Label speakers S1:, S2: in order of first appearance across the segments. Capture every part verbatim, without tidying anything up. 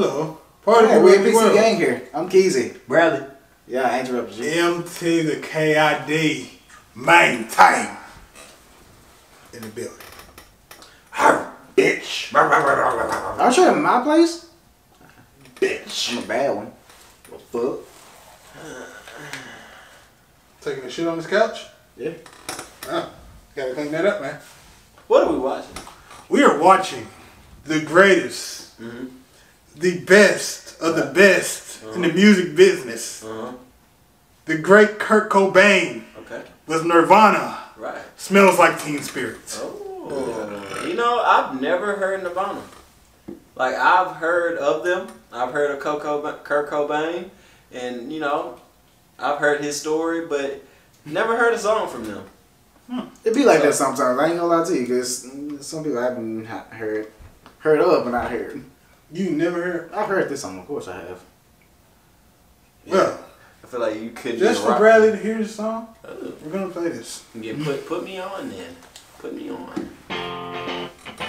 S1: Hello. Part
S2: Hey,
S1: of
S2: we're
S1: the
S2: P C
S1: world.
S2: Gang here. I'm Keezy.
S3: Bradley.
S2: Yeah, I interrupted you.
S1: M T the K I D. Main time. In the building. Arr, bitch.
S2: Aren't you at my place?
S1: Bitch.
S2: I'm a bad one. What the fuck?
S1: Taking a shit on this couch?
S2: Yeah.
S1: Oh, gotta clean that up, man.
S3: What are we watching?
S1: We are watching the greatest,
S3: Mm-hmm.
S1: the best of the best
S3: Uh-huh.
S1: in the music business.
S3: Uh-huh.
S1: The great Kurt Cobain
S3: Okay.
S1: was Nirvana.
S3: Right.
S1: Smells like Teen Spirits.
S3: Oh. You know, I've never heard Nirvana. Like, I've heard of them. I've heard of Coco, Kurt Cobain. And, you know, I've heard his story, but never heard a song from them.
S2: It be like
S3: So-
S2: that sometimes. I ain't gonna lie to you, because some people I haven't ha- heard heard of, but not heard.
S1: You never heard?
S2: I've heard this song, of course I have.
S1: Well,
S3: I feel like you could
S1: just
S3: be a
S1: for
S3: rock-
S1: Bradley to hear this song,
S3: Oh.
S1: we're gonna play this.
S3: Yeah, put, put me on then. Put me on. Okay.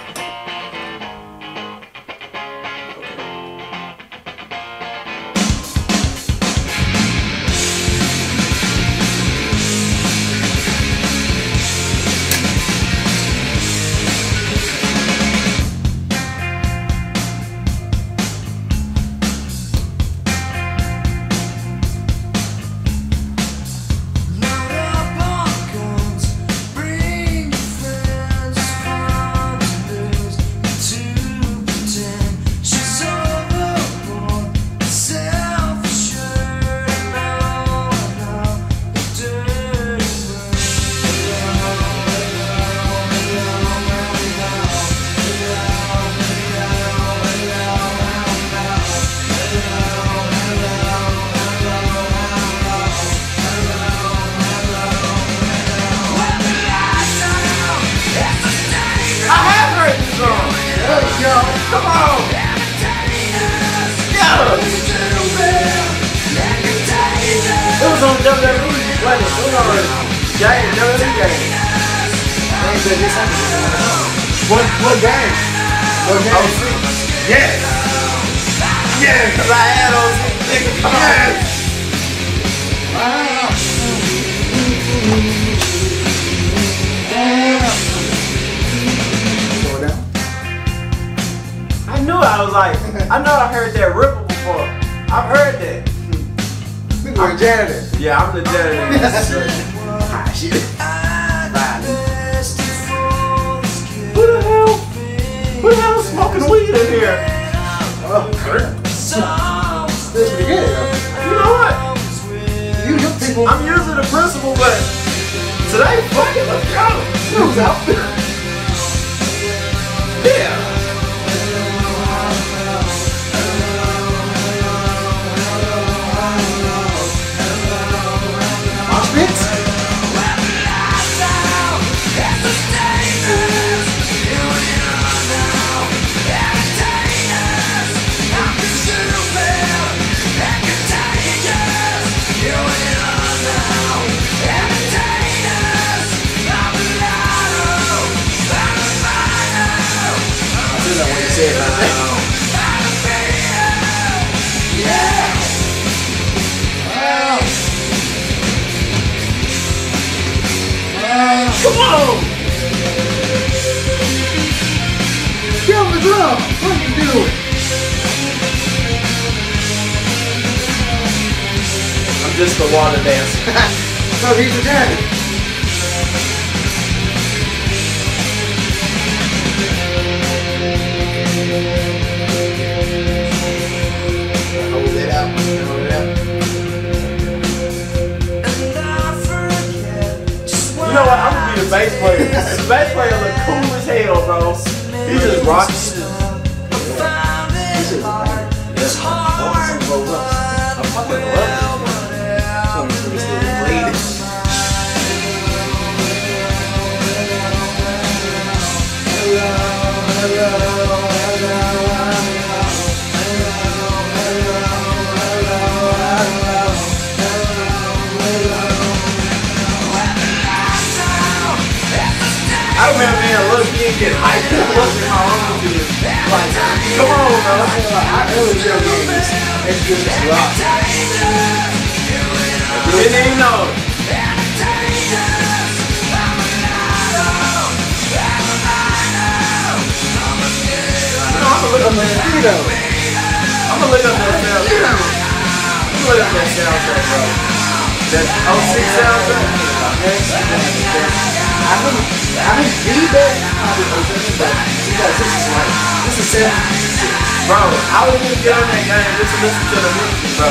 S3: It was on W W E. Like, it was on game, W W E game.
S2: I ain't said this song.
S1: What what game? What game?
S3: Oh, see.
S1: Yes. Yes.
S3: Cause I had those niggas.
S1: Yes.
S2: Slow it down.
S3: I knew I was like, I know I heard that ripple before. I've heard that.
S2: Look, we're a janitor.
S3: Yeah, I'm the janitor.
S2: Ah, shit.
S3: Who the hell? Who the hell is smoking weed in here?
S2: Oh, crap. This is pretty good, though.
S3: You know what?
S2: You, you people.
S3: I'm usually the principal, but today, fuck it, let's go.
S2: Who's out?
S3: Yeah.
S2: Auschwitz? I did not want to say it like that.
S3: Come on.
S2: Give him the drum. What you doing?
S3: I'm just the water dancer.
S2: So he's a janitor. Hold it out. Hold it out.
S3: You know what? I'm gonna be the bass player. The bass player look cool as hell, bro. He just rocks. He just.
S2: This is
S3: Yes. I fucking love
S2: some pretty still played.
S3: I remember being a plus you didn't get hyped. Plus in my own to this. Like, come on, bro.
S2: I early video games. It's just a lot.
S3: Didn't even know. I'm gonna look up that. I'm gonna look up that soundtrack. I'm gonna look up that soundtrack, bro. That oh six soundtrack.
S2: I think I think the best probably oh seven, but you got this is like this is seven.
S3: Bro, I was gonna get on that game just to listen to the music, bro.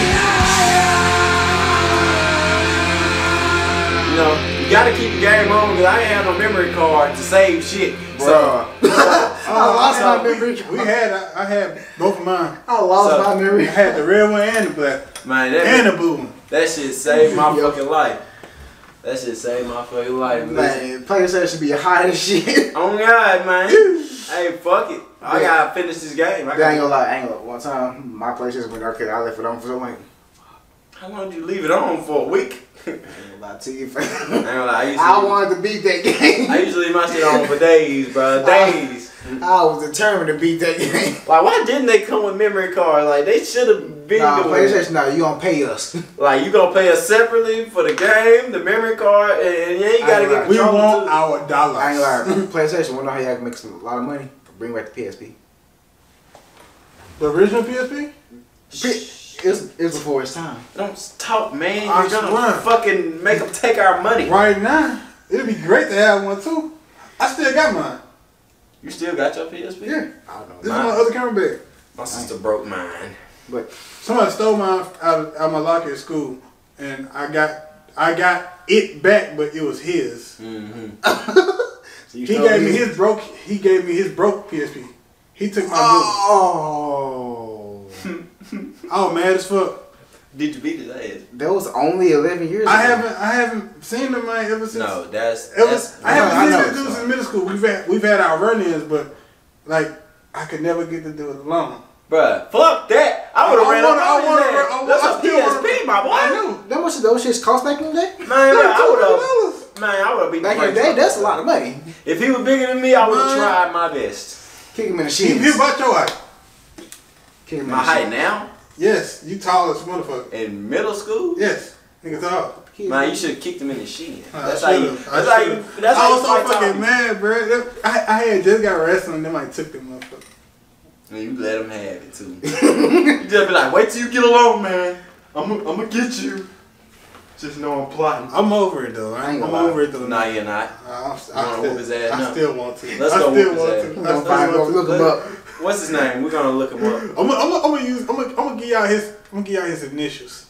S3: You know, you gotta keep the game on because I ain't have no memory card to save shit.
S2: Bro.
S1: So,
S2: I lost my memory.
S1: We had, I, I had both of mine.
S2: I lost
S3: So,
S2: my memory.
S1: I had the red one and the black
S3: Man, that,
S1: and the blue one.
S3: that shit saved my
S2: Yo.
S3: fucking life. That shit saved my fucking life, man.
S2: Man, PlayStation should be hot as shit.
S3: Oh God, man. Hey, fuck it. I gotta finish this game. I,
S2: I ain't
S3: gotta,
S2: gonna lie, I ain't gonna lie. One time, my PlayStation went arcade. I left it on for so long.
S3: How long did you leave it on for? A week?
S2: I ain't gonna lie to you,
S3: I
S2: fam.
S3: ain't gonna lie. I usually,
S2: I wanted to beat that game.
S3: I usually leave my shit on for days, bro. Days.
S2: I was determined to beat that game.
S3: Like, why didn't they come with memory cards? Like, they should have been
S2: Nah,
S3: doing
S2: PlayStation, no, you gonna pay us.
S3: Like, you gonna pay us separately for the game, the memory card, and, and yeah, you
S2: I
S3: gotta
S2: ain't
S3: get
S2: lying.
S1: We
S3: control
S1: want
S3: too.
S1: our dollars.
S2: I ain't gonna lie. PlayStation, wanna know how y'all can make some, a lot of money? Bring back the P S P.
S1: The original P S P?
S2: It was, it was before its time.
S3: Don't talk, man.
S1: I
S3: You're gonna
S1: swear.
S3: fucking make them take our money.
S1: Right now, it'd be great to have one too. I still got mine.
S3: You still got your P S P?
S1: Yeah.
S2: I don't know.
S1: This is my other camera bag.
S3: My sister broke mine.
S2: But
S1: Somebody stole mine out of, out of my locker at school, and I got I got it back, but it was his.
S3: Mm-hmm.
S2: so you
S1: He
S2: stole
S1: gave me
S2: his-
S1: his broke. He gave me his broke P S P. He took my
S2: Oh.
S1: good. Oh, mad as fuck.
S3: Did you beat his ass?
S2: That was only eleven years
S1: I
S2: ago.
S1: haven't I haven't seen the man ever since.
S3: No, that's.
S1: Ever,
S3: that's
S1: I haven't
S2: I
S1: seen
S2: know.
S1: this dude since middle school. We've had we've had our run-ins, but like I could never get to do it alone.
S3: Bruh, fuck that. I would have
S1: I
S3: ran
S1: wanna-
S3: up
S1: I
S3: on his
S1: wanna-
S3: ass.
S1: I wanna-
S3: That's
S1: I
S3: a
S1: still
S3: P S P,
S1: wanna-
S3: my boy.
S1: I know.
S2: That much of those shits cost back in the day?
S3: Man, I would have.
S1: dollars.
S3: Man, I would have beat
S2: Back
S3: the
S2: in the
S3: brakes
S2: day,
S3: off
S2: that's a
S3: that.
S2: lot of money.
S3: If he was bigger than me, I would have
S1: Man.
S3: tried my best.
S2: Kick him in the
S1: He,
S2: shins.
S1: he about your height.
S2: Kick him in
S3: My
S2: the
S3: height
S2: shins.
S3: now
S1: Yes, you tall as a motherfucker.
S3: in middle school.
S1: Yes, nigga tall.
S2: Kick him
S3: Man,
S2: in
S3: you should have kicked him in the shin.
S1: I
S3: That's how you.
S1: should've.
S3: That's
S1: I
S3: how you.
S1: should've.
S3: That's
S1: I
S3: how you
S1: was so
S3: fight
S1: fucking
S3: Tommy.
S1: mad, bro. I, I had just got wrestling, then I took them motherfucker.
S3: And you let him have it too. You just be like, wait till you get along, man. I'm I'm gonna get you. Just know I'm plotting.
S1: I'm over it though. I
S2: I ain't
S1: I'm
S2: gonna lie.
S1: over it though.
S3: Nah, you're not.
S1: I, I, I,
S3: wanna whoop his ass
S1: I
S3: now?
S1: still want to.
S3: Let's
S1: I
S3: go
S1: still
S3: whoop his
S1: want
S3: ass.
S1: to.
S2: We
S1: I
S2: gonna
S1: still
S2: find, go
S1: want to.
S2: look him up.
S3: What's his name? We're gonna look him up.
S1: I'm gonna, I'm gonna, I'm gonna use. I'm gonna, I'm gonna give y'all his. I'm gonna give y'all his initials.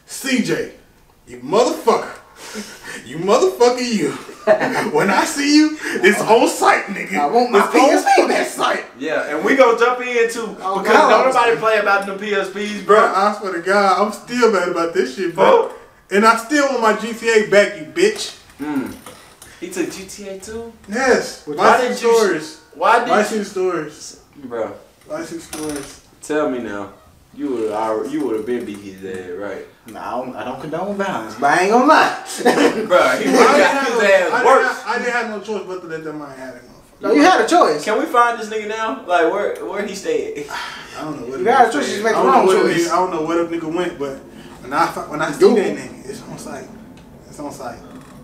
S1: C J, you motherfucker. You motherfucker, you. When I see you, it's on site, nigga.
S2: I want my
S1: it's
S2: P S P
S1: on
S2: back.
S1: that site.
S3: Yeah, and we gonna jump in too
S2: Oh,
S3: because
S2: God.
S3: don't nobody play about them P S Ps,
S1: Bro,
S3: bro.
S1: I swear to God, I'm still mad about this shit, bro.
S3: Oh.
S1: And I still want my G T A back, you bitch.
S3: Mm. He took G T A too.
S1: Yes.
S3: Why
S1: License
S3: did you-
S1: stores.
S3: Why did
S1: License stores.
S3: you, bro?
S1: License stores.
S3: Tell me now. You would have. You would have been beat his ass, right?
S2: Nah, I don't, I don't condone violence, but I ain't gonna lie.
S3: Bro, he
S1: I
S3: would
S1: didn't,
S3: have
S1: have
S3: got
S1: no,
S3: his
S1: I,
S3: ass
S1: didn't
S3: worse.
S1: have, I didn't have no choice but to let them mind have that motherfucker.
S2: No, you had a choice.
S3: Can we find this nigga now? Like where where he stayed?
S1: I don't know what
S2: You
S1: it
S2: got a
S1: is.
S2: choice, just make
S1: I
S2: the
S1: don't
S2: wrong
S1: know where
S2: choice.
S1: the- I don't know where the nigga went, but when I fi- when I see
S2: Google.
S1: that nigga, it's on site. It's on site.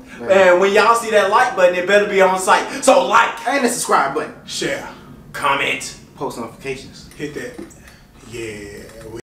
S3: And when y'all see that like button, it better be on site. So like,
S2: And the subscribe button.
S1: Share.
S3: comment.
S2: Post notifications.
S1: Hit that. Yeah.